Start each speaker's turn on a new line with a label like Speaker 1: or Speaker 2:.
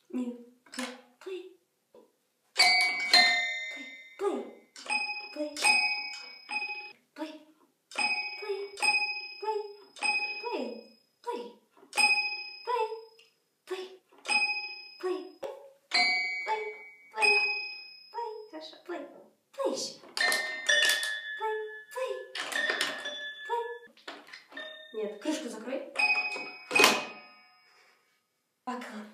Speaker 1: Нет. Play. Play. Play. Play. Play. Play. Play. Play. Play. Play. Play. Play. Play. Play. Хорошо. Play. Play еще. Play. Play. Play. Нет, крышку закрой. Пока.